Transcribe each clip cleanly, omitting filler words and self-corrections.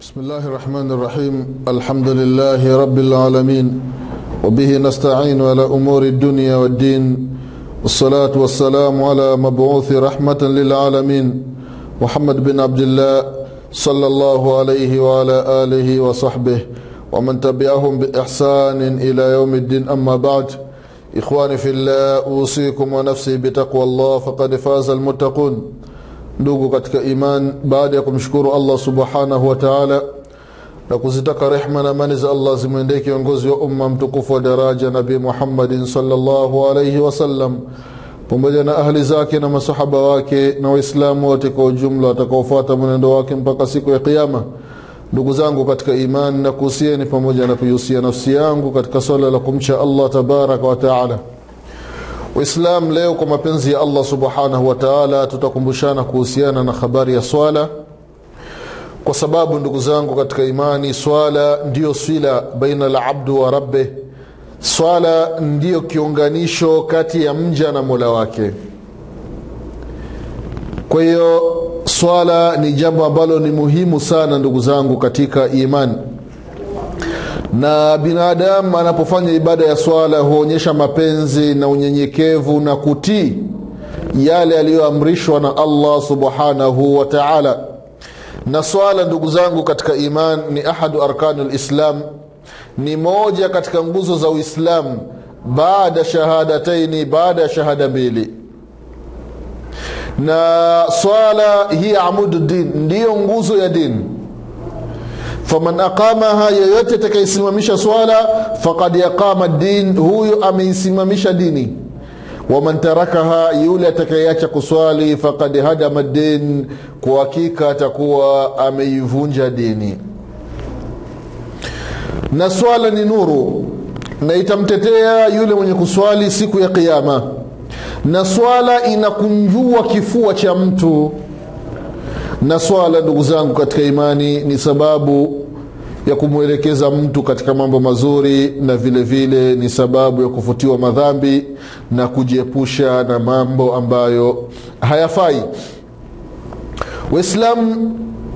بسم الله الرحمن الرحيم. الحمد لله رب العالمين وبه نستعين على أمور الدنيا والدين، والصلاة والسلام على مبعوث رحمة للعالمين محمد بن عبد الله صلى الله عليه وعلى آله وصحبه ومن تبعهم بإحسان إلى يوم الدين. أما بعد، إخواني في الله، أوصيكم ونفسي بتقوى الله فقد فاز المتقون. Ndugu katika iman, baada ya kumshukuru Allah subhanahu wa ta'ala na kuzitaka rehema na amani za Allah zimwendee kiongozi wa umma mtukufu wa daraja Nabii Muhammadin sallallahu alayhi wasallam, pamoja na ahli zake na masahaba wake na waislamu wote kwa ujumla watakaofuata mwenendo wake mpaka siku ya kiyama. Ndugu zangu katika iman, na kuhusieni pamoja na kuhusia nafsi yangu katika swala la kumcha Allah tabaraka wa ta'ala. Uislamu leo kwa mapenzi ya Allah subhanahu wa ta'ala tutakumbushana kuhusiana na habari ya swala, kwa sababu ndugu zangu katika imani, swala ndiyo swila baina al-abdu wa rabbih. Swala ndiyo kiunganisho kati ya mja na Mola wake. Kwa hiyo swala ni jambo ambalo ni muhimu sana ndugu zangu katika imani, na binadamu anapofanya ibada ya swala huonyesha mapenzi na unyenyekevu na kutii yale aliyoamrishwa na Allah subhanahu wa ta'ala. Na swala ndugu zangu katika iman ni ahadu arkanul islam, ni moja katika nguzo za Uislamu baada shahadataini, baada ya shahada mbili. Na swala hii amudu din, ndiyo nguzo ya dini. Faman aqamaha, yeyote atakayesimamisha swala, faqad yaqama ad-din, huyo ameisimamisha dini. Waman tarakaha, yule atakayeacha kuswali, faqad hadama ad-din, kwa hakika atakuwa ameivunja dini. Na swala ni nuru, na itamtetea yule mwenye kuswali siku ya kiyama. Na swala inakunjua kifua cha mtu. Na swala ndugu zangu katika imani ni sababu ya kumwelekeza mtu katika mambo mazuri, na vile vile ni sababu ya kufutiwa madhambi na kujiepusha na mambo ambayo hayafai. Waislamu,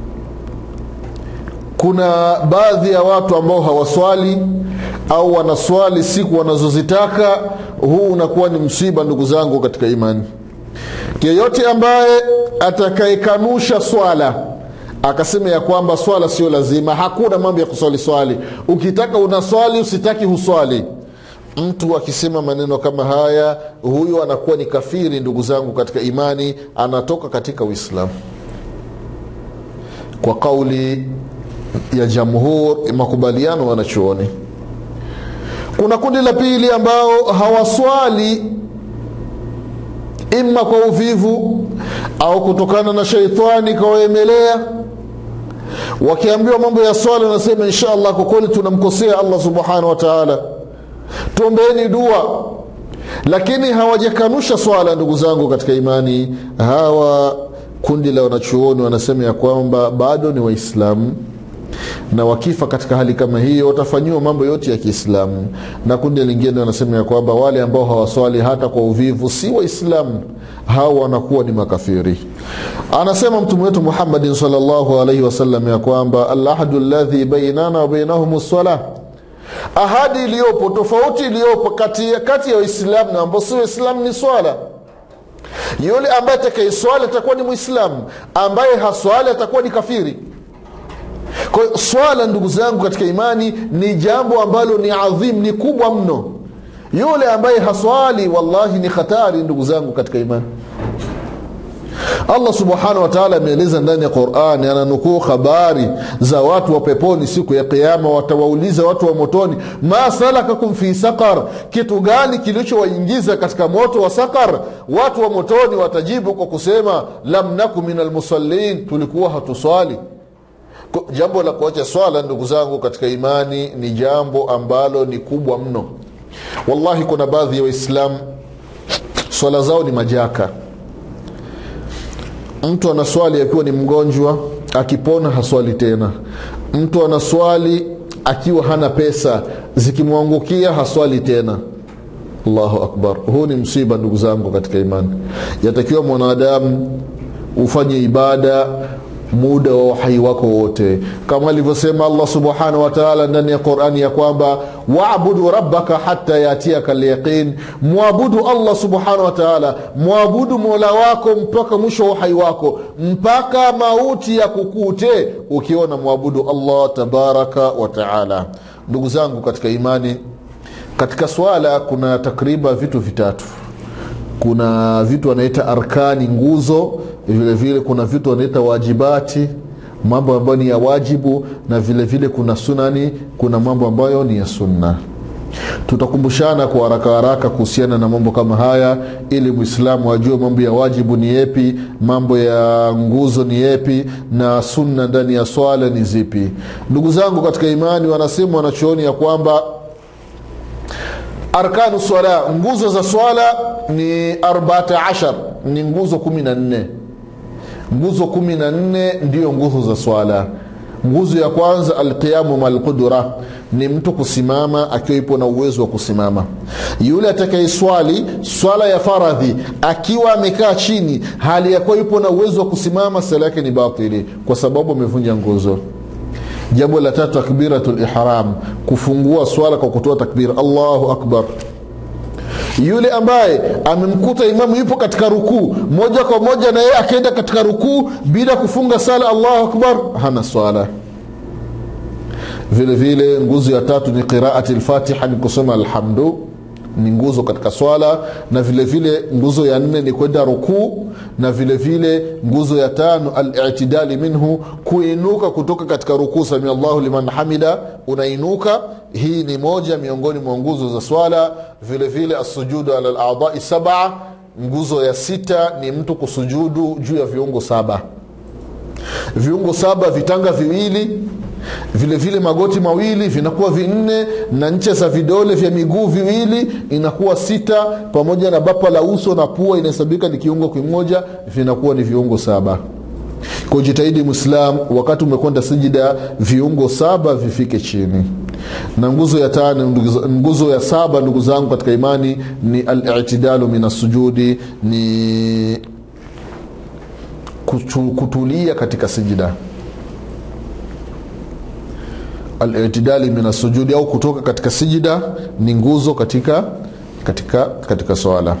kuna baadhi ya watu ambao hawaswali au wanaswali siku wanazozitaka. Huu unakuwa ni msiba ndugu zangu katika imani. Yeyote ambaye atakayekanusha swala akasema ya kwamba swala sio lazima, hakuna mambo ya kuswali swali, ukitaka unaswali, usitaki huswali, mtu akisema maneno kama haya, huyo anakuwa ni kafiri ndugu zangu katika imani, anatoka katika Uislamu kwa kauli ya jamhur, makubaliano wanachuoni. Kuna kundi la pili ambao hawaswali ima kwa uvivu au kutokana na shaitani kawaemelea. Wakiambiwa mambo ya swala nasema inshallah, kwa kweli tunamkosea Allah subhanahu wa ta'ala, tuombeeni dua, lakini hawajakanusha swala ndugu zangu katika imani. Hawa kundi la wanachuoni wanasema ya kwamba bado ni Waislamu, na wakifa katika hali kama hiyo watafanyiwa mambo yote ya Kiislamu. Na kundi lingine wanasema ya kwamba wale ambao hawaswali hata kwa uvivu si Waislamu, hao wanakuwa ni makafiri. Anasema Mtume wetu Muhammad sallallahu alaihi wasallam ya kwamba al-ahdu alladhi bainana wa bainahum as-salah, ahadi iliyopo, tofauti iliyopo kati ya Waislamu na ambao si Waislamu ni swala. Yule ambaye atakayeswali atakuwa ni Muislamu, ambaye haswali atakuwa ni kafiri. Kwa swala ndugu zangu katika imani ni jambo ambalo ni adhim, ni kubwa mno. Yule ambaye haswali wallahi ni hatari ndugu zangu katika imani. Allah subhanahu wa ta'ala ameeleza ndani ya Qur'an, ananukuu habari za watu wa peponi siku ya kiyama. Watawauliza watu wa motoni, ma salakakum fi saqar, kitu gani kilichowaingiza katika moto wa saqar? Watu wa motoni watajibu kwa kusema lam nakum minal musallin, tulikuwa hatuswali. Jambo la kuacha swala ndugu zangu katika imani ni jambo ambalo ni kubwa mno. Wallahi kuna baadhi ya Waislamu swala zao ni majaka. Mtu anaswali akiwa ni mgonjwa, akipona haswali tena. Mtu anaswali akiwa hana pesa, zikimwangukia haswali tena. Allahu akbar. Huu ni msiba ndugu zangu katika imani. Yatakiwa mwanadamu ufanye ibada muda wa uhai wako wote, kama alivyosema Allah subhanahu wa ta'ala ndani ya Qur'ani ya kwamba wa'budu rabbaka hatta yatiyaka al-yaqin, muabudu Allah subhanahu wa ta'ala, muabudu Mola wako mpaka mwisho wa uhai wako, mpaka mauti ya kukute ukiona muabudu Allah tabaraka wa ta'ala. Ndugu zangu katika imani, katika swala kuna takriban vitu vitatu. Kuna vitu wanaita arkani, nguzo, vile vile kuna vitu wanaita wajibati, mambo ambayo ni ya wajibu, na vile vile kuna sunani, kuna mambo ambayo ni ya sunna. Tutakumbushana kwa haraka kuhusiana na mambo kama haya ili Muislamu ajue mambo ya wajibu ni yapi, mambo ya nguzo ni yapi, na sunna ndani ya swala ni zipi. Ndugu zangu katika imani, wanasema wanachuoni ya kwamba arkanu swala, nguzo za swala ni 14, ni nguzo 14. Nguzo 14 ndio nguzo za swala. Nguzo ya kwanza alqiyamu mal qudra, ni mtu kusimama akiwa ipo na uwezo wa kusimama. Yule atakayeswali swala ya faradhi akiwa amekaa chini hali ya kuwa ipo na uwezo wa kusimama, sala yake ni batili kwa sababu amevunja nguzo. Jambo la tatu takbiratul ihram, kufungua swala kwa kutoa takbir Allahu akbar. Yule ambaye amemkuta imamu yupo katika rukuu moja kwa moja na yeye akaenda katika rukuu bila kufunga sala Allahu akbar, hana swala. Vile vile nguzo ya tatu ni qiraati al-Fatiha, ni kusoma alhamdu, ni nguzo katika swala. Na vile vile nguzo ya 4 ni kwenda rukuu. Na vile vile nguzo ya 5 al-i'tidali minhu, kuinuka kutoka katika rukuu, sami Allahu liman hamida, unainuka. Hii ni moja miongoni mwa nguzo za swala. Vile vile as-sujudu ala al-a'dha'i 7, nguzo ya 6 ni mtu kusujudu juu ya viungo 7. Viungo 7, vitanga viwili, vile vile magoti mawili vinakuwa 4, na ncha za vidole vya miguu viwili inakuwa 6, pamoja na bapa la uso na pua inahesabika ni kiungo kimoja, vinakuwa ni viungo 7. Kwa jitahidi Muislam, wakati umekwenda sijida, viungo 7 vifike chini. Na nguzo ya 5, nguzo ya 7 ndugu zangu katika imani ni al-i'tidalu minas sujudi, ni kutulia katika sijida. Al-i'tidali minas sujudi, au kutoka katika sijida, ni nguzo katika swala.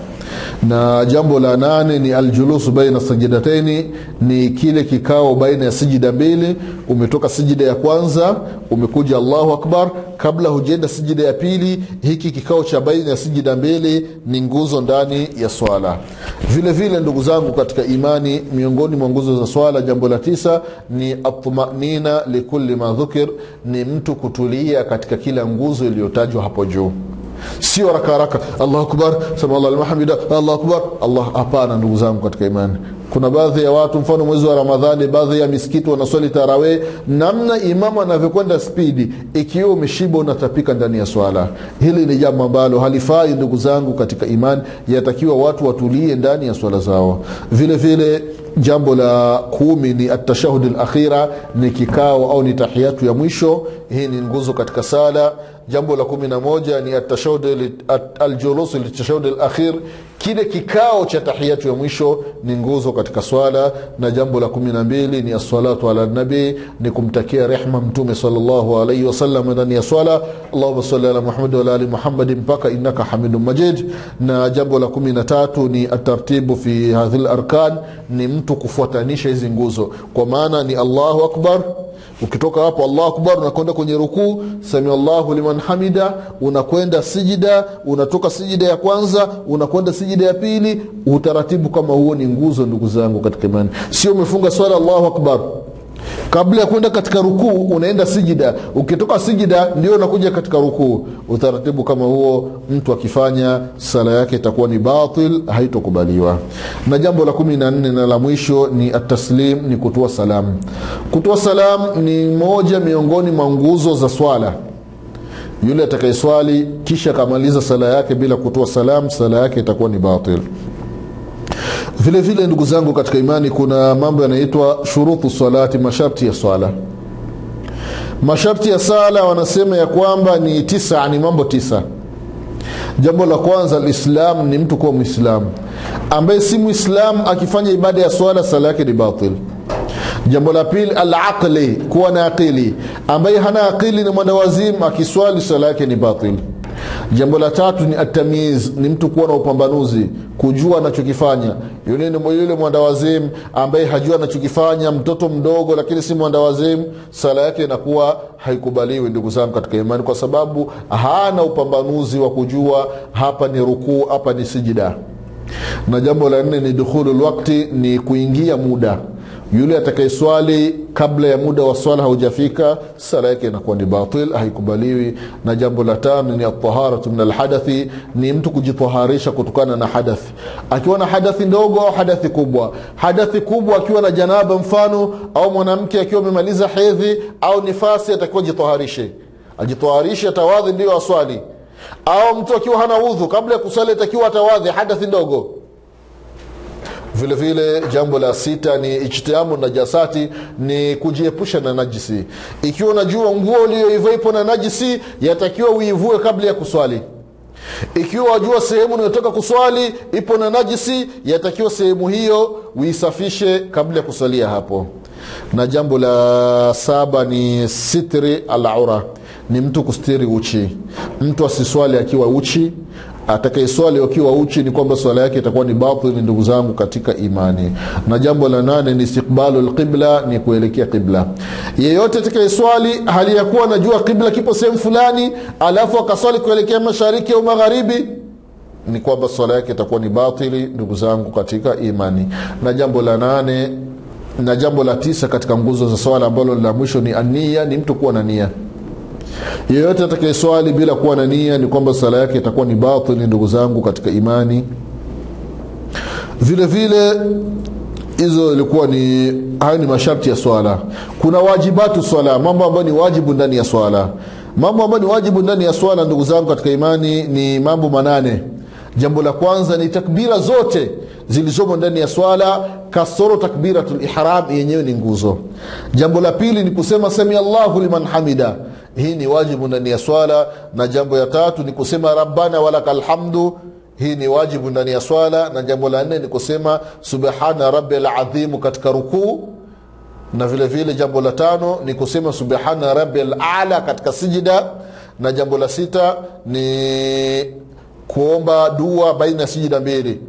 Na jambo la 8 ni al-julusu baina sajidataini, ni kile kikao baina ya sijida mbili. Umetoka sijida ya kwanza umekuja Allahu akbar, kabla hujaenda sijida ya pili, hiki kikao cha baina ya sijida mbili ni nguzo ndani ya swala. Vile vile ndugu zangu katika imani, miongoni mwa nguzo za swala, jambo la 9 ni at-tumanina likulli ma dhukir, ni mtu kutulia katika kila nguzo iliyotajwa hapo juu. Sio haraka Allahu akbar, subhanallah alhamdulillah, Allahu akbar, Allah. Hapana ndugu zangu katika imani. Kuna baadhi ya watu, mfano mwezi wa Ramadhani, baadhi ya misikiti wanaswali tarawih, namna imamu anavyokwenda spidi, ikiwa umeshiba unatapika ndani ya swala. Hili ni jambo ambalo halifai ndugu zangu katika imani, yatakiwa watu watulie ndani ya swala zao. Vile vile jambo la 10 ni at-tashahhud al-akhira, ni kikao au ni tahiyatu ya mwisho. Hii ni nguzo katika sala. Jambo la 11 ni at-tashahhud al-julus lit-tashahhud al-akhir, kile kikao cha tahiyatu ya mwisho ni nguzo katika swala. Na jambo la 12 ni as-salatu ala nabi, ni kumtakia rehma mtume sallallahu alayhi wasallam ndani ya swala. Allahumma salli ala Muhammad wa ala ali Muhammad mpaka innaka Hamidum Majid. Na jambo la 13 ni at-tartibu fi hadhihi al-arkan, ni mtu kufuatanisha hizi nguzo, kwa maana ni Allahu akbar, ukitoka hapo Allahu akbar unakwenda kwenye rukuu, sami Allahu liman hamida, unakwenda sijida, unatoka sijida ya kwanza unakwenda sijida ya pili. Utaratibu kama huo ni nguzo ndugu zangu katika imani. Sio umefunga swala Allahu akbar, kabla ya kwenda katika rukuu unaenda sijida, ukitoka sijida ndio unakuja katika rukuu. Utaratibu kama huo mtu akifanya, sala yake itakuwa ni batil, haitokubaliwa. Na jambo la 14 na la mwisho ni at-taslim, ni kutoa salamu. Kutoa salamu ni moja miongoni mwa nguzo za swala. Yule atakayeswali kisha kamaliza sala yake bila kutoa salamu, sala yake itakuwa ni batil. Vile vile ndugu zangu katika imani, kuna mambo yanaitwa shurutu salati, masharti ya swala. Masharti ya sala wanasema ya kwamba ni 9, ni mambo 9. Jambo la kwanza, al-Islam, ni mtu kuwa Muislamu. Ambaye si Muislamu akifanya ibada ya swala, sala yake ni batil. Jambo la pili al-aqli, kuwa na akili. Ambaye hana akili ni mwendawazimu, akiswali swala yake ni batil. Jambo la tatu ni at-tamyiz, ni mtu kuwa na upambanuzi, kujua anachokifanya. Yule mwendawazimu ambaye hajua anachokifanya, mtoto mdogo lakini si mwendawazimu, sala yake inakuwa haikubaliwi ndugu zangu katika imani, kwa sababu hana upambanuzi wa kujua hapa ni rukuu, hapa ni sijida. Na jambo la nne ni dukhulul waqti, ni kuingia muda. Yule atakayeswali kabla ya muda wa swala haujafika, sala yake inakuwa ni batil, haikubaliwi. Na jambo la tano ni at-taharatu min al-hadathi, ni mtu kujitaharisha kutokana na hadathi. Akiwa na hadathi ndogo au hadathi kubwa. Hadathi kubwa akiwa na janaba mfano, au mwanamke akiwa amemaliza hedhi au nifasi, atakiwa jitaharishe. Ajitaharishe, atawadhi ndio aswali. Au mtu akiwa hana udhu, kabla ya kusali atakiwa atawadhi, hadathi ndogo. Vile vile jambo la sita ni ijtinabu najasati, ni kujiepusha na najisi. Ikiwa unajua nguo uliyoivaa ipo na najisi, yatakiwa uivue kabla ya kuswali. Ikiwa wajua sehemu unayotoka kuswali ipo na najisi, yatakiwa sehemu hiyo uisafishe kabla ya kusalia hapo. Na jambo la saba ni sitri al-aura, ni mtu kustiri uchi. Mtu asiswali akiwa uchi. Atakayeswali akiwa uchi ni kwamba swala yake itakuwa ni batil ndugu zangu katika imani. Na jambo la nane ni istiqbalul qibla, ni kuelekea qibla. Yeyote atakayeswali hali ya kuwa anajua qibla kipo sehemu fulani, alafu akaswali kuelekea mashariki au magharibi, ni kwamba swala yake itakuwa ni batili ndugu zangu katika imani. Na jambo la nane na jambo la tisa katika nguzo za swala ambalo la mwisho ni ania, ni mtu kuwa na nia. Yeyote atakayeswali bila kuwa na nia, ni kwamba sala yake itakuwa ni batili ndugu zangu katika imani. Vile vile hizo ilikuwa ni hayo ni masharti ya swala. Kuna wajibatu swala, mambo ambayo ni wajibu ndani ya swala. Mambo ambayo ni wajibu ndani ya swala ndugu zangu katika imani ni mambo 8. Jambo la kwanza ni takbira zote zilizomo ndani ya swala, kasoro takbiratul ihram, yenyewe ni nguzo. Jambo la pili ni kusema sami Allahu liman hamida, hii ni wajibu ndani ya swala. Na jambo ya tatu ni kusema rabbana walakal hamdu, hii ni wajibu ndani ya swala. Na jambo la nne ni kusema subhana rabbil azim katika rukuu. Na vile vile jambo la tano ni kusema subhana rabbil a'la katika sijida. Na jambo la sita ni kuomba dua baina sijida mbili,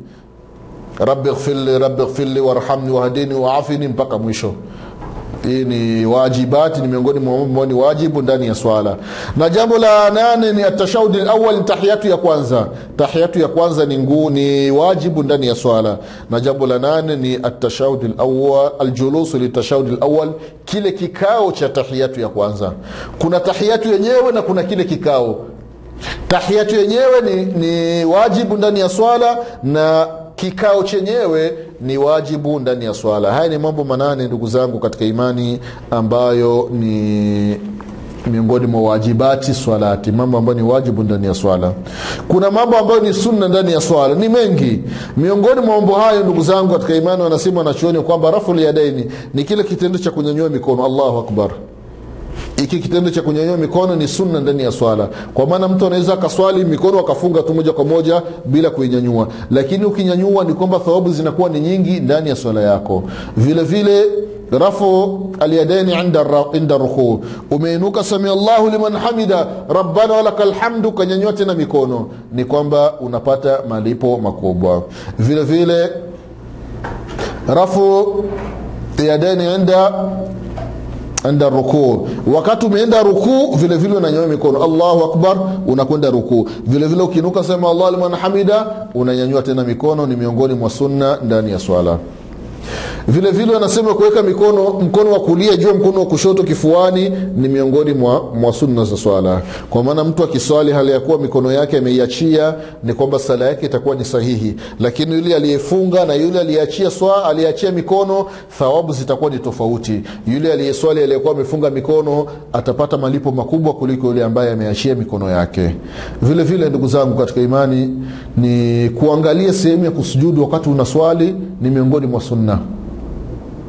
rabbighfirli warhamni wahdini wa'afini, mpaka mwisho. Hii ni wajibati, ni miongoni mwa ni wajibu ndani ya swala. Na jambo la 8 ni at-tashahhud al-awwal, tahiyatu ya kwanza. Tahiyatu ya kwanza ni wajibu ndani ya swala. Na jambo la 8 ni at-tashahhud al-awwal, al-julus li-tashahhud al-awwal, kile kikao cha tahiyatu ya kwanza. Kuna tahiyatu yenyewe na kuna kile kikao. Tahiyatu yenyewe ni wajibu ndani ya swala, na kikao chenyewe ni wajibu ndani ya swala. Haya ni mambo 8 ndugu zangu katika imani, ambayo ni miongoni mwa wajibati swalati, mambo ambayo ni wajibu ndani ya swala. Kuna mambo ambayo ni sunna ndani ya swala, ni mengi. Miongoni mwa mambo hayo ndugu zangu katika imani, wanasema wanachuoni kwamba raful yadaini ni kile kitendo cha kunyanyua mikono, Allahu akbar. Iki kitendo cha kunyanyua mikono ni sunna ndani ya swala. Kwa maana mtu anaweza akaswali mikono akafunga tu moja kwa moja bila kuinyanyua, lakini ukinyanyua ni kwamba thawabu zinakuwa ni nyingi ndani ya swala yako. Vile vile rafu al-yadaini inda ruku, umeinuka sami Allahu liman hamida rabbana walakal hamdu, kanyanyua tena mikono, ni kwamba unapata malipo makubwa. Vile vile rafu al-yadaini inda rukuu, wakati umeenda rukuu vile vile unanyanyua mikono Allahu akbar, unakwenda rukuu. Vile vile ukinuka sema Allahu liman hamida, unanyanyua tena mikono, ni miongoni mwa sunna ndani ya swala. Vile vile wanasema kuweka mkono wa kulia juu mkono wa kushoto kifuani ni miongoni mwa sunna za swala. Kwa maana mtu akiswali hali ya kuwa mikono yake ameiachia, ni kwamba sala yake itakuwa ni sahihi. Lakini yule aliyefunga na yule aliyeachia mikono, thawabu zitakuwa ni tofauti. Yule aliyeswali aliyekuwa amefunga mikono atapata malipo makubwa kuliko yule ambaye ameachia mikono yake. Vile vile ndugu zangu katika imani, ni kuangalia sehemu ya kusujudu wakati unaswali, ni miongoni mwa sunna.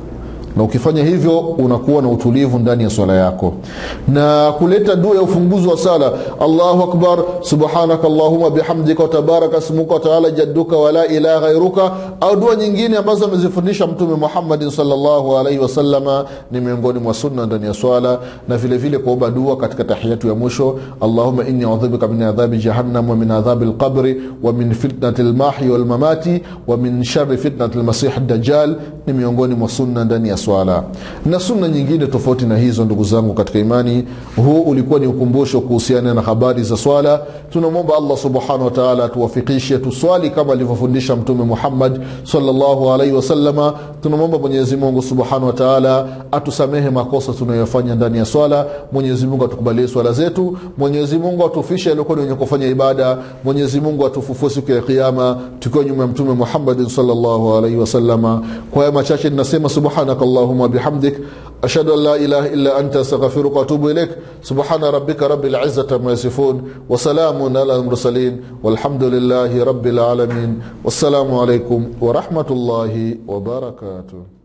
na ukifanya hivyo unakuwa na utulivu ndani ya swala yako. Na kuleta dua ya ufunguzi wa sala, Allahu akbar, subhanaka allahumma bihamdika wa tabaraka ismuka wa ta'ala jadduka wa la ilaha ghairuka, au dua nyingine ambazo amezifundisha Mtume Muhammad sallallahu alaihi wasallama, ni miongoni mwa sunna ndani ya swala. Na vile vile kuomba dua katika tahiyatu ya mwisho, Allahumma inni a'udhuka min adhabi jahannam wa min adhabi al-qabr wa min fitnati al-mahyi wal mamati wa min sharri fitnati al-masih ad-dajjal, ni miongoni mwa sunna ndani ya swala. Na sunna nyingine tofauti na hizo, ndugu zangu katika imani, huu ulikuwa ni ukumbusho kuhusiana na habari za swala. Tunamwomba Allah subhanahu wa ta'ala tuwafikishe tuswali kama alivyofundisha Mtume Muhammad sallallahu alaihi wasallama. Tunamwomba Mwenyezi Mungu subhanahu wa ta'ala atusamehe makosa tunayofanya ndani ya swala. Mwenyezi Mungu atukubalie swala zetu. Mwenyezi Mungu atufishe alikuwa wenye kufanya ibada. Mwenyezi Mungu atufufue siku ya kiyama tukiwa nyuma ya Mtume Muhammad sallallahu alaihi wasallama. Kwa haya machache ninasema subhanakallahumma bihamdik, ashhadu an la ilaha illa anta, astaghfiruka wa atubu ilaik. Subhana rabbika rabbil izzati amma yasifun wa salamun ala al-mursalin walhamdulillahi rabbil alamin. Wassalamu alaykum wa rahmatullahi wa barakatuh.